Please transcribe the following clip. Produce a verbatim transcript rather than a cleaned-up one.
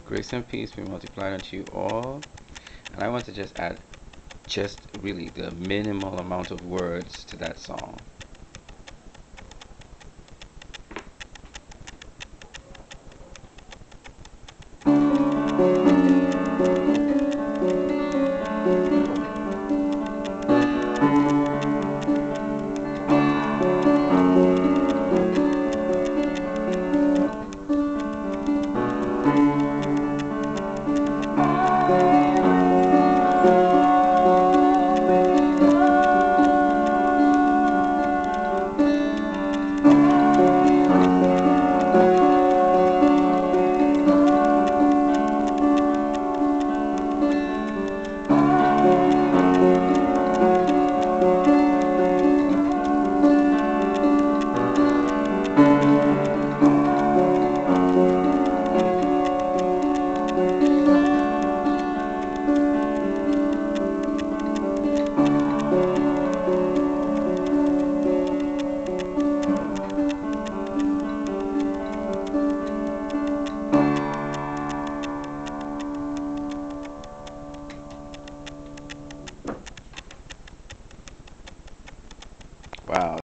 Grace and peace be multiplied unto you all. And I want to just add just really the minimal amount of words to that song. Wow.